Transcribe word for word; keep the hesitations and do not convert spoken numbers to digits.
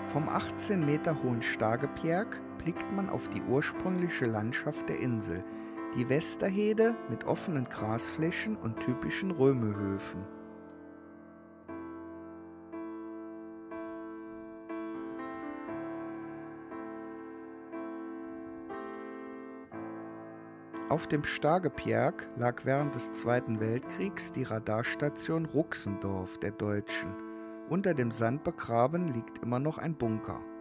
Vom achtzehn Meter hohen Stargepjerg blickt man auf die ursprüngliche Landschaft der Insel, die Westerheede mit offenen Grasflächen und typischen Römehöfen. Auf dem Stargepjerg lag während des Zweiten Weltkriegs die Radarstation Ruxendorf der Deutschen. Unter dem Sand begraben liegt immer noch ein Bunker.